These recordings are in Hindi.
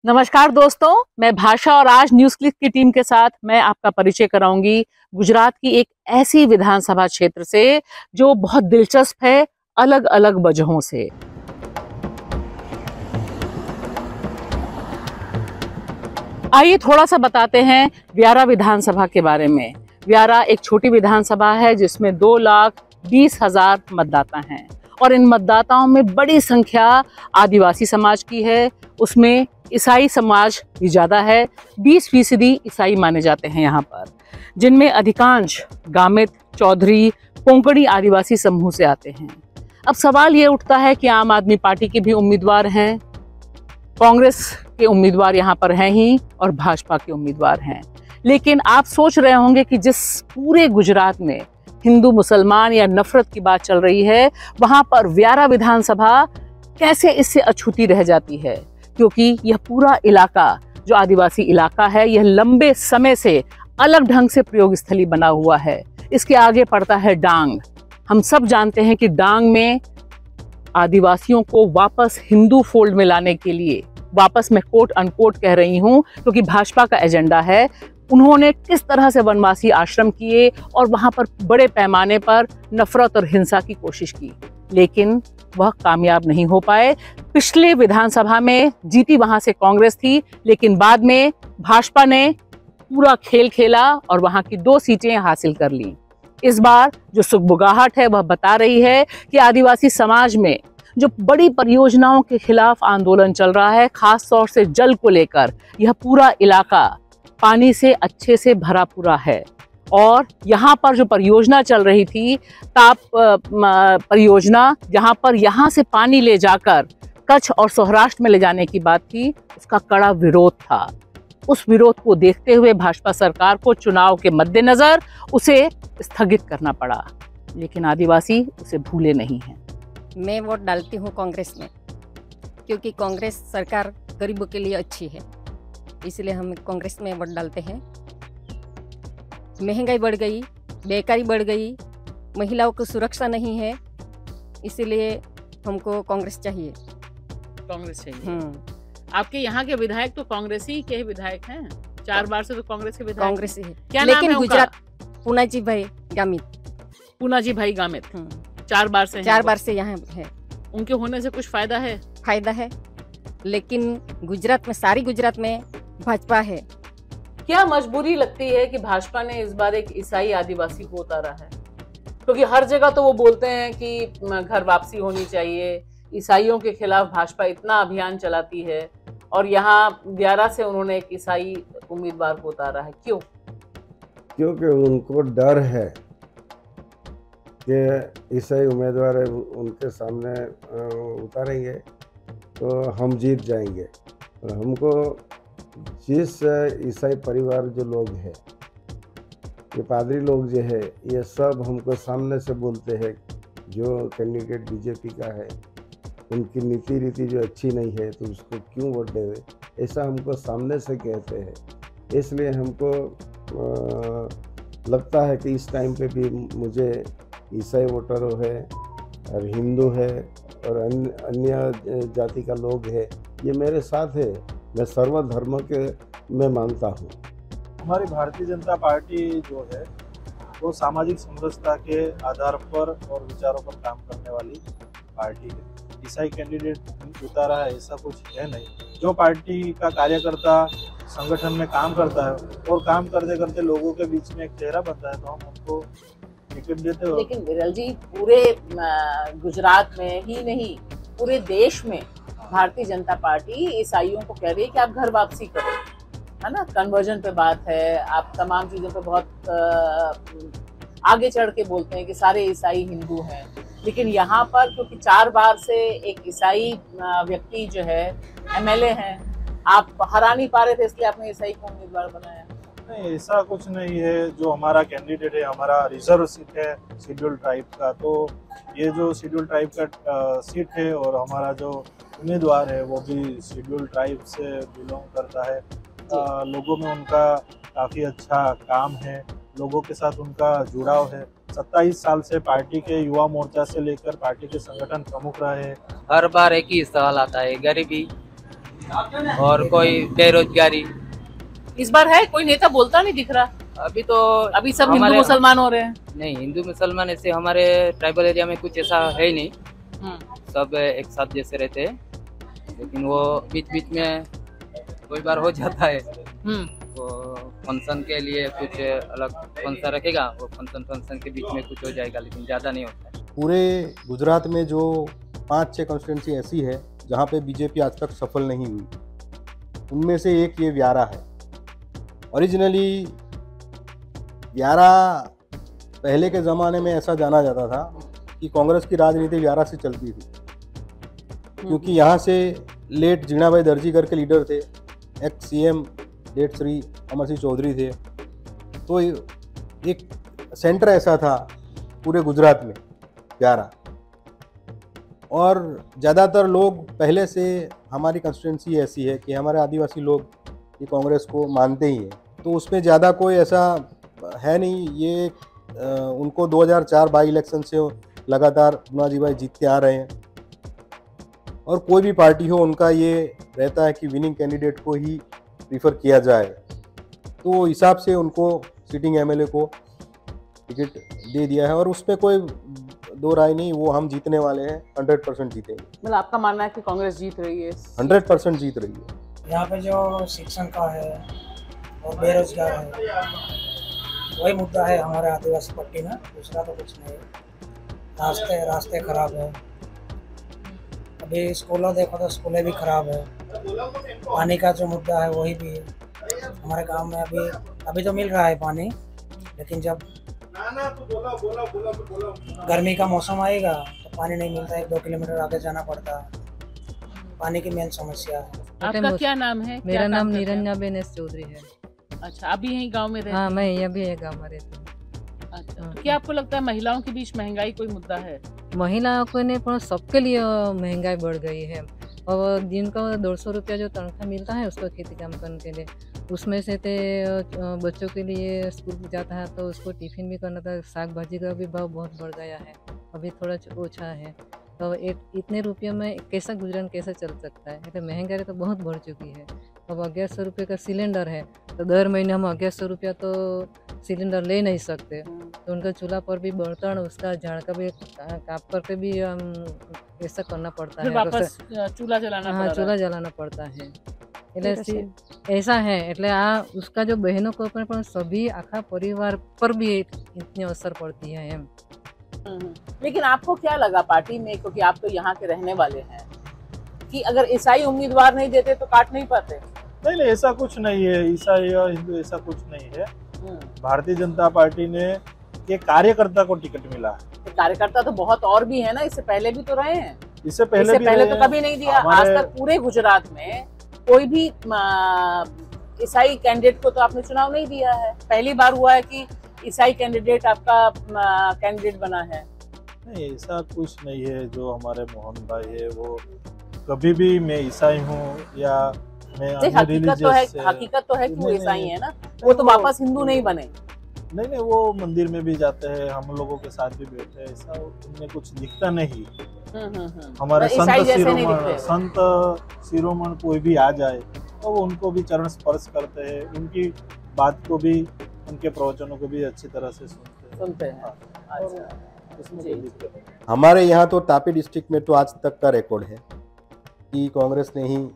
नमस्कार दोस्तों, मैं भाषा और आज न्यूज क्लिक की टीम के साथ मैं आपका परिचय कराऊंगी गुजरात की एक ऐसी विधानसभा क्षेत्र से जो बहुत दिलचस्प है अलग अलग वजहों से। आइए थोड़ा सा बताते हैं व्यारा विधानसभा के बारे में। व्यारा एक छोटी विधानसभा है जिसमें 2,20,000 मतदाता हैं और इन मतदाताओं में बड़ी संख्या आदिवासी समाज की है। उसमें ईसाई समाज भी ज़्यादा है, 20% ईसाई माने जाते हैं यहाँ पर, जिनमें अधिकांश गामित, चौधरी, कोंकणी आदिवासी समूह से आते हैं। अब सवाल ये उठता है कि आम आदमी पार्टी के भी उम्मीदवार हैं, कांग्रेस के उम्मीदवार यहाँ पर हैं ही और भाजपा के उम्मीदवार हैं। लेकिन आप सोच रहे होंगे कि जिस पूरे गुजरात में हिंदू मुसलमान या नफरत की बात चल रही है, वहाँ पर व्यारा विधानसभा कैसे इससे अछूती रह जाती है, क्योंकि यह पूरा इलाका जो आदिवासी इलाका है यह लंबे समय से अलग ढंग से प्रयोग स्थली बना हुआ है। इसके आगे पड़ता है डांग। हम सब जानते हैं कि डांग में आदिवासियों को वापस हिंदू फोल्ड में लाने के लिए, वापस मैं कोट अनकोट कह रही हूँ क्योंकि भाजपा का एजेंडा है, उन्होंने किस तरह से वनवासी आश्रम किए और वहां पर बड़े पैमाने पर नफरत और हिंसा की कोशिश की, लेकिन वह कामयाब नहीं हो पाए। पिछले विधानसभा में जीती वहां से कांग्रेस थी, लेकिन बाद में भाजपा ने पूरा खेल खेला और वहां की 2 सीटें हासिल कर ली। इस बार जो सुगबुगाहट है वह बता रही है कि आदिवासी समाज में जो बड़ी परियोजनाओं के खिलाफ आंदोलन चल रहा है, खास तौर से जल को लेकर, यह पूरा इलाका पानी से अच्छे से भरा पूरा है और यहाँ पर जो परियोजना चल रही थी, ताप परियोजना, जहाँ पर यहाँ से पानी ले जाकर कच्छ और सौराष्ट्र में ले जाने की बात थी, उसका कड़ा विरोध था। उस विरोध को देखते हुए भाजपा सरकार को चुनाव के मद्देनजर उसे स्थगित करना पड़ा, लेकिन आदिवासी उसे भूले नहीं हैं। मैं वोट डालती हूँ कांग्रेस में, क्योंकि कांग्रेस सरकार गरीबों के लिए अच्छी है, इसलिए हम कांग्रेस में वोट डालते हैं। महंगाई बढ़ गई, बेकारी बढ़ गई, महिलाओं को सुरक्षा नहीं है, इसलिए हमको कांग्रेस चाहिए। कांग्रेस चाहिए। आपके यहाँ के विधायक तो कांग्रेसी के विधायक हैं, 4 बार से तो कांग्रेस के विधायक कांग्रेसी है। क्या लेकिन नाम है गुजरात पूनाजी भाई गामित, 4 बार से 4 बार से यहाँ है। उनके होने से कुछ फायदा है? फायदा है, लेकिन गुजरात में, सारी गुजरात में भाजपा है। क्या मजबूरी लगती है कि भाजपा ने इस बार एक ईसाई आदिवासी को उतारा है? क्योंकि हर जगह तो वो बोलते हैं कि घर वापसी होनी चाहिए, ईसाइयों के खिलाफ भाजपा इतना अभियान चलाती है, और यहाँ व्यारा से उन्होंने एक ईसाई उम्मीदवार को उतारा है। क्यों? क्योंकि उनको डर है कि ईसाई उम्मीदवार उनके सामने उतारेंगे तो हम जीत जाएंगे। और हमको जिस ईसाई परिवार जो लोग हैं, ये पादरी लोग जो है, ये सब हमको सामने से बोलते हैं जो कैंडिडेट बीजेपी का है उनकी नीति रीति जो अच्छी नहीं है तो उसको क्यों वोट देवे, ऐसा हमको सामने से कहते हैं। इसलिए हमको लगता है कि इस टाइम पे भी मुझे ईसाई वोटरों है और हिंदू है और अन्य जाति का लोग है, ये मेरे साथ है। मैं सर्वधर्म के मैं मानता हूँ। हमारी भारतीय जनता पार्टी जो है वो सामाजिक समरसता के आधार पर और विचारों पर काम करने वाली पार्टी है। ईसाई कैंडिडेट उतारा है ऐसा कुछ है नहीं। जो पार्टी का कार्यकर्ता संगठन में काम करता है और काम करते करते लोगों के बीच में एक चेहरा बनता है तो हम उनको टिकट देते हो। लेकिन विरल जी, पूरे गुजरात में ही नहीं, पूरे देश में भारतीय जनता पार्टी ईसाइयों को कह रही है कि आप घर वापसी करो, है ना, कन्वर्जन पे बात है, आप तमाम चीजों पे बहुत आगे चढ़ के बोलते हैं कि सारे ईसाई हिंदू हैं। लेकिन यहाँ पर क्योंकि 4 बार से एक ईसाई व्यक्ति जो है एमएलए हैं, आप हरा नहीं पा रहे थे, इसलिए आपने ईसाई को उम्मीदवार बनाया? नहीं, ऐसा कुछ नहीं है। जो हमारा कैंडिडेट है, हमारा रिजर्व सीट है शेड्यूल ट्राइब का, तो ये जो शेड्यूल ट्राइब का सीट है और हमारा जो उम्मीदवार है वो भी शेड्यूल ट्राइब से बिलोंग करता है। लोगों में उनका काफ़ी अच्छा काम है, लोगों के साथ उनका जुड़ाव है। 27 साल से पार्टी के युवा मोर्चा से लेकर पार्टी के संगठन प्रमुख रहे हैं। हर बार एक ही सवाल आता है, गरीबी और कोई बेरोजगारी। इस बार है कोई नेता बोलता नहीं दिख रहा, अभी तो अभी सब हिंदू मुसलमान हो रहे हैं। नहीं, हिंदू मुसलमान ऐसे हमारे ट्राइबल एरिया में कुछ ऐसा है ही नहीं, सब एक साथ जैसे रहते हैं। लेकिन वो बीच बीच में कोई बार हो जाता है, तो फंक्शन के लिए कुछ अलग फंक्शन रखेगा, वो फंक्शन के बीच में कुछ हो जाएगा, लेकिन ज़्यादा नहीं होता है। पूरे गुजरात में जो 5-6 कॉन्स्टिट्यूंसी ऐसी है जहाँ पे बीजेपी आज तक सफल नहीं हुई, उनमें से एक ये व्यारा है। ओरिजिनली व्यारा पहले के ज़माने में ऐसा जाना जाता था कि कांग्रेस की राजनीति व्यारा से चलती थी, क्योंकि यहाँ से लेट जीणाभाई दर्जी करके लीडर थे, ex CM late Shri Amar Singh Chaudhary थे। तो एक सेंटर ऐसा था पूरे गुजरात में व्यारा, और ज़्यादातर लोग पहले से, हमारी कंस्टिट्यूंसी ऐसी है कि हमारे आदिवासी लोग ये कांग्रेस को मानते ही हैं, तो उसमें ज़्यादा कोई ऐसा है नहीं। ये उनको 2004 बाई इलेक्शन से लगातार मुन्नाजी भाई जीतते आ रहे हैं, और कोई भी पार्टी हो उनका ये रहता है कि विनिंग कैंडिडेट को ही प्रीफर किया जाए। तो हिसाब से उनको सिटिंग MLA को टिकट दे दिया है, और उसमें कोई दो राय नहीं, वो हम जीतने वाले हैं, 100% जीतेंगे। मतलब आपका मानना है कि कांग्रेस जीत रही है? 100% जीत रही है। यहाँ पे जो शिक्षण का है और बेरोजगार है, वही मुद्दा है हमारे आदिवासी पट्टी में, दूसरा तो कुछ नहीं है। रास्ते खराब है, अभी स्कूलों देखो तो स्कूलें भी खराब है। पानी का जो मुद्दा है वही भी है हमारे गांव में। अभी तो मिल रहा है पानी, लेकिन जब गर्मी का मौसम आएगा तो पानी नहीं मिलता, 1-2 किलोमीटर आगे जाना पड़ता है। पानी की मेन समस्या है। आपका क्या नाम है? मेरा नाम निरंजनाबेन एस चौधरी है। अच्छा, अभी यही गांव में रहते हैं? हाँ, मैं यहाँ भी गाँव में रहती हूँ। अच्छा, तो क्या आपको लगता है महिलाओं के बीच महंगाई कोई मुद्दा है? महिलाओं को नहीं, पर सबके लिए महंगाई बढ़ गई है। और दिन का 200 रुपया जो तनख्वाह मिलता है उसको खेती काम करने के लिए, उसमें से बच्चों के लिए स्कूल जाता है तो उसको टिफिन भी करना था। साग भाजी का भी भाव बहुत बढ़ गया है, अभी थोड़ा ओछा है। तो इतने रुपये में कैसा गुजरान कैसा चल सकता है? तो महंगाई तो बहुत बढ़ चुकी है। अब 1100 रुपये का सिलेंडर है, तो दर महीने हम 1100 रुपया तो सिलेंडर ले नहीं सकते। तो उनका चूल्हा पर भी बर्तन, उसका झाड़ का भी काप करके भी हम ऐसा करना पड़ता है। वापस चूल्हा जलाना हाँ, चूल्हा जलाना पड़ता है। ऐसा है, એટલે આ उसका जो बहनों को पर सभी आखा परिवार पर भी इतनी असर पड़ती है एम। लेकिन आपको क्या लगा पार्टी में, क्योंकि आप तो यहाँ के रहने वाले हैं, कि अगर ईसाई उम्मीदवार नहीं देते तो काट नहीं पाते? नहीं, ऐसा कुछ नहीं है, ईसाई या हिंदू ऐसा कुछ नहीं है। भारतीय जनता पार्टी ने एक कार्यकर्ता को टिकट मिला है। तो कार्यकर्ता तो बहुत और भी है ना, इससे पहले भी तो रहे हैं। इससे पहले तो कभी नहीं दिया आज तक पूरे गुजरात में कोई भी ईसाई कैंडिडेट को तो आपने चुनाव नहीं दिया है। पहली बार हुआ है कि ईसाई कैंडिडेट आपका कैंडिडेट बना है। नहीं, ऐसा कुछ नहीं है। जो हमारे मोहन भाई है वो कभी भी मैं ईसाई हूँ या मैं हकीकत तो है कि वो ईसाई है ना, वो तो वापस हिंदू नहीं बने। नहीं, वो मंदिर में भी जाते हैं, हम लोगों के साथ भी बैठते हैं, ऐसा उनमें कुछ दिखता नहीं। हमारे संत शिरोमण कोई भी आ जाए तो वो उनको भी चरण स्पर्श करते हैं, उनकी बात को भी, उनके प्रवचनों को भी अच्छी तरह से सुनते हैं। अच्छा, हमारे यहाँ तो तापी डिस्ट्रिक्ट में तो आज तक का रिकॉर्ड है कि कांग्रेस ने ही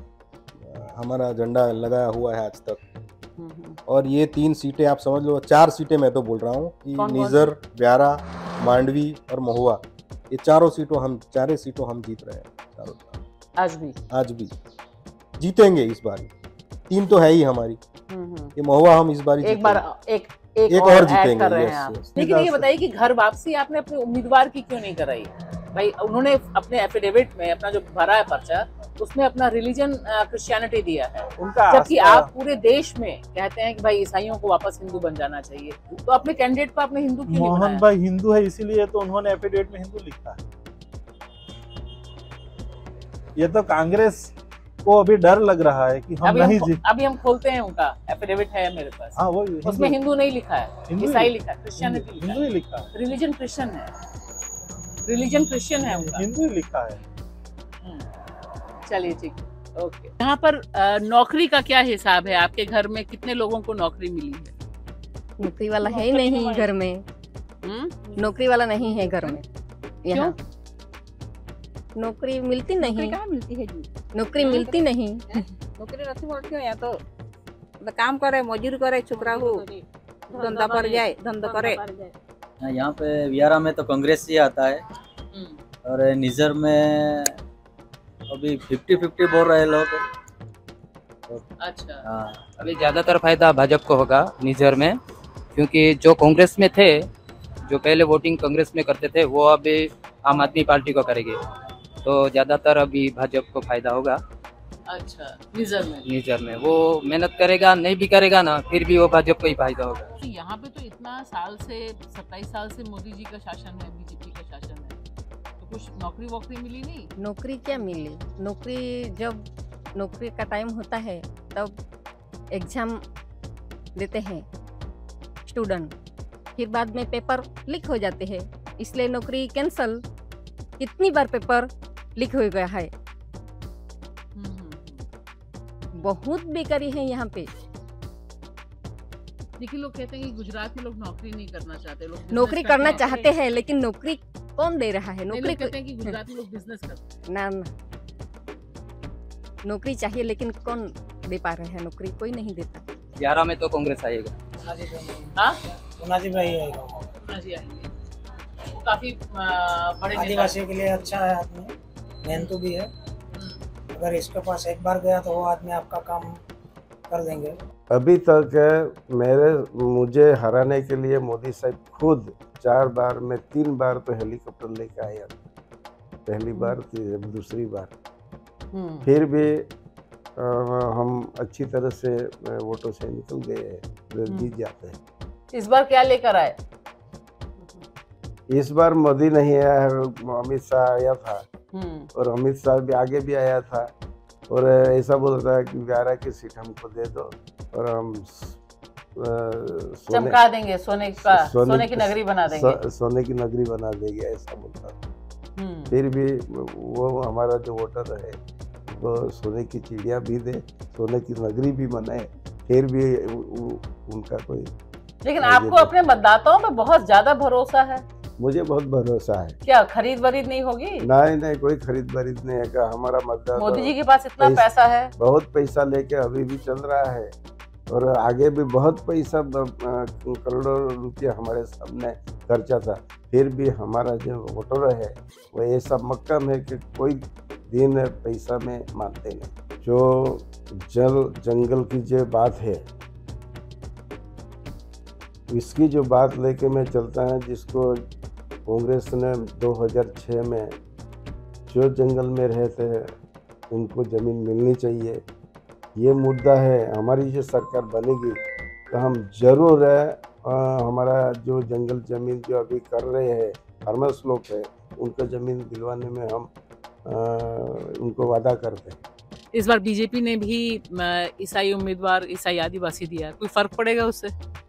हमारा झंडा लगाया हुआ है आज तक। और ये 3 सीटें आप समझ लो, 4 सीटें मैं तो बोल रहा हूँ कि निजर, व्यारा, मांडवी और महुआ, ये चारों सीटों हम जीत रहे हैं चारों। आज भी जीतेंगे इस बार। 3 तो है ही हमारी, ये महुआ हम इस बार एक और जीतेंगे। लेकिन ये बताइए कि घर वापसी आपने अपने उम्मीदवार की क्यों नहीं कराई भाई? उन्होंने अपने एफिडेविट में अपना जो भरा है पर्चा, उसमें अपना रिलीजन क्रिश्चियनिटी दिया है, जबकि आप पूरे देश में कहते हैं कि भाई ईसाइयों को वापस हिंदू बन जाना चाहिए। तो अपने कैंडिडेट को आपने हिंदू क्यों नहीं बनाया? मोहन भाई हिंदू है, इसीलिए तो उन्होंने एफिडेविट में हिंदू लिखा है। ये तो कांग्रेस को अभी डर लग रहा है कि हम नहीं जीत। अभी हम खोलते हैं, उनका एफिडेविट है मेरे पास। हाँ, वो उसमें हिंदू नहीं लिखा है, ईसाई लिखा है, क्रिश्चियनिटी हिंदू ही लिखा है। रिलीजन क्रिश्चियन है, रिलीजन क्रिश्चियन है उनका, हिंदू ही लिखा है। चलिए ठीक। ओके, यहाँ पर नौकरी का क्या हिसाब है? आपके घर में कितने लोगों को नौकरी मिली है? नौकरी वाला है ही नहीं घर में। नौकरी वाला नहीं है घर में यहाँ। नौकरी मिलती नहीं। कहाँ मिलती है जी? नौकरी मिलती नहीं। नौकरी नहीं मिलती है यहाँ तो काम करे, मजूरी करे, छोकरा हो धंधा पर जाए, धंधा करे। यहाँ पे वियारा में तो कांग्रेस ही आता है और निजर में अभी 50-50 बोल रहे लोग। अच्छा, हाँ, अभी ज़्यादातर फायदा भाजपा को होगा निजर में, क्योंकि जो कांग्रेस में थे, जो पहले वोटिंग कांग्रेस में करते थे, वो अभी आम आदमी पार्टी को करेंगे, तो ज़्यादातर अभी भाजपा को फायदा होगा। अच्छा, निजर में वो मेहनत करेगा, नहीं भी करेगा ना, फिर भी वो भाजपा को ही फायदा होगा। तो यहाँ पे तो इतना साल से 27 साल से मोदी जी का शासन है, बीजेपी का शासन है, तो कुछ नौकरी वोकरी मिली नहीं? नौकरी क्या मिली? नौकरी जब नौकरी का टाइम होता है तब एग्जाम देते हैं स्टूडेंट, फिर बाद में पेपर लीक हो जाते हैं, इसलिए नौकरी कैंसल। कितनी बार पेपर लीक हो गया है। बहुत बेकारी है यहाँ पे। लेकिन लोग कहते हैं कि गुजरात में लोग नौकरी नहीं करना चाहते, लोग नौकरी करना चाहते हैं, लेकिन नौकरी कौन दे रहा है? नौकरी कहते हैं कि गुजरात में लोग बिजनेस करते हैं। ना, नौकरी चाहिए, लेकिन कौन दे पा रहे हैं? नौकरी कोई नहीं देता। 11 में तो कांग्रेस आएगा। हाँ, मुनाजिब भाई आएगा। वो काफी बड़े आदिवासियों के लिए अच्छा है आदमी, मेहनतू भी है। अगर इसके पास एक बार गया तो वो आदमी आपका काम कर देंगे। अभी तक मुझे हराने के लिए मोदी साहब खुद 4 बार में 3 बार तो हेलीकॉप्टर लेके आया। पहली बार, दूसरी बार, फिर भी हम अच्छी तरह से वोटों से निकल गए, जीत जाते हैं। इस बार क्या लेकर आए? इस बार मोदी नहीं आया है, अमित शाह आया था, और अमित शाह भी आगे भी आया था, और ऐसा बोलता है कि 11 की सीट हमको दे दो और हम चमका देंगे, सोने की नगरी बना देंगे, सोने की नगरी बना देंगे, ऐसा बोलता था। फिर भी वो हमारा जो वोटर है वो सोने की चिड़िया भी दे, सोने की नगरी भी बनाए, फिर भी उनका कोई। लेकिन आपको अपने मतदाताओं पर बहुत ज्यादा भरोसा है। मुझे बहुत भरोसा है। क्या खरीद बरीद नहीं होगी? नहीं, कोई खरीद बरीद नहीं है। हमारा मतदाता, मोदी जी के पास इतना पैसा है, बहुत पैसा लेके अभी भी चल रहा है, और आगे भी बहुत पैसा, करोड़ों रुपया हमारे सामने खर्चा था, फिर भी हमारा जो वोटर है वो ऐसा मक्कम है कि कोई दिन पैसा में मानते नहीं। जो जंगल की जो बात है, इसकी जो बात लेके मैं चलता है, जिसको कांग्रेस ने 2006 में जो जंगल में रहते हैं उनको ज़मीन मिलनी चाहिए, ये मुद्दा है। हमारी जो सरकार बनेगी तो हम ज़रूर हमारा जो जंगल ज़मीन जो अभी कर रहे हैं फार्मर्स लोग हैं, उनको ज़मीन दिलवाने में हम उनको वादा करते हैं। इस बार बीजेपी ने भी ईसाई उम्मीदवार, ईसाई आदिवासी दिया, कोई फर्क पड़ेगा उससे?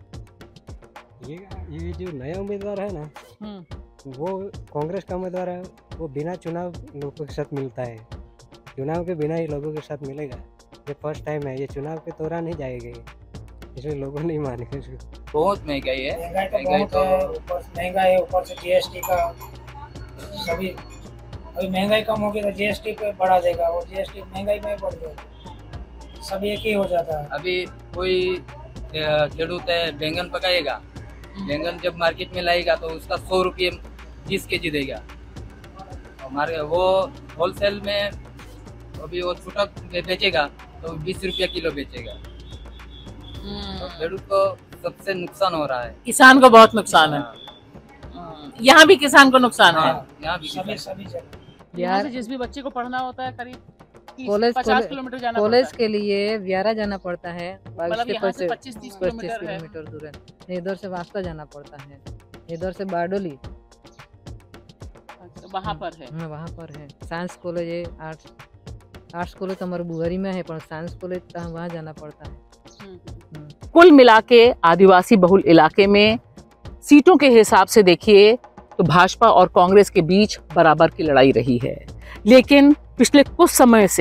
ये जो नया उम्मीदवार है ना, वो कांग्रेस का उम्मीदवार है, वो बिना चुनाव लोगों के साथ मिलता है, चुनाव के बिना ही लोगों के साथ मिलेगा। ये फर्स्ट टाइम है, ये चुनाव के दौरान ही जाएगा, इसलिए लोगों नहीं मानेंगे इसको। बहुत महंगाई है, महंगाई है, ऊपर से जीएसटी का सभी। अभी महंगाई कम होगी तो जीएसटी पे बढ़ा देगा, और जीएसटी महंगाई में बढ़ जाएगा, सब एक ही हो जाता है। अभी कोई खेडूत है, बैंगन पकाएगा, बैंगन जब मार्केट में लाएगा तो उसका 100 रुपये 20 kg देगा। हमारे वो होलसेल में अभी वो छूटक बेचेगा तो 20 रुपया किलो बेचेगा। तो खेडूत को सबसे नुकसान हो रहा है, किसान को बहुत नुकसान है। यहाँ भी किसान को नुकसान है। यहाँ भी सभी यार, जिस भी बच्चे को पढ़ना होता है करीब कॉलेज 50 किलोमीटर जाना कॉलेज के लिए व्यारा जाना पड़ता है, 25-30 किलोमीटर दूर है। इधर से वास्ता जाना पड़ता है, इधर से बारडोली। अच्छा, वहाँ पर है? हाँ, वहाँ पर है। साइंस कॉलेज है, आर्ट्स कॉलेज तो हमारे बुहारी में है, पर साइंस कॉलेज तो वहाँ जाना पड़ता है। कुल मिला के आदिवासी बहुल इलाके में सीटों के हिसाब से देखिए तो भाजपा और कांग्रेस के बीच बराबर की लड़ाई रही है, लेकिन पिछले कुछ समय से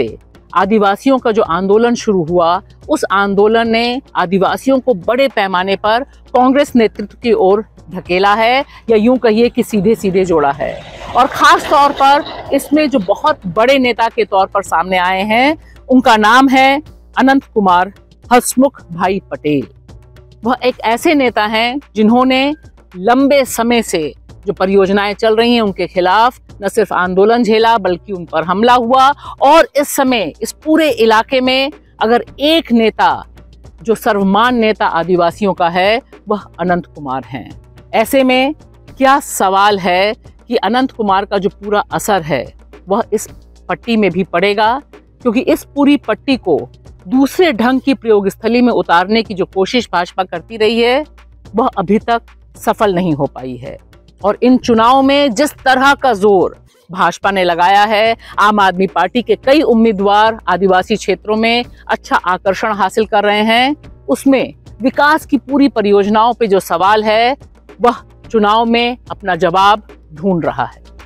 आदिवासियों का जो आंदोलन शुरू हुआ, उस आंदोलन ने आदिवासियों को बड़े पैमाने पर कांग्रेस नेतृत्व की ओर धकेला है, या यूं कहिए कि सीधे सीधे जोड़ा है। और खास तौर पर इसमें जो बहुत बड़े नेता के तौर पर सामने आए हैं, उनका नाम है अनंत कुमार हसमुख भाई पटेल। वह एक ऐसे नेता हैं जिन्होंने लंबे समय से जो परियोजनाएं चल रही हैं उनके खिलाफ न सिर्फ आंदोलन झेला, बल्कि उन पर हमला हुआ। और इस समय इस पूरे इलाके में अगर एक नेता जो सर्वमान्य नेता आदिवासियों का है, वह अनंत कुमार हैं। ऐसे में क्या सवाल है कि अनंत कुमार का जो पूरा असर है वह इस पट्टी में भी पड़ेगा, क्योंकि इस पूरी पट्टी को दूसरे ढंग की प्रयोग स्थली में उतारने की जो कोशिश भाजपा करती रही है, वह अभी तक सफल नहीं हो पाई है। और इन चुनाव में जिस तरह का जोर भाजपा ने लगाया है, आम आदमी पार्टी के कई उम्मीदवार आदिवासी क्षेत्रों में अच्छा आकर्षण हासिल कर रहे हैं, उसमें विकास की पूरी परियोजनाओं पे जो सवाल है, वह चुनाव में अपना जवाब ढूंढ रहा है।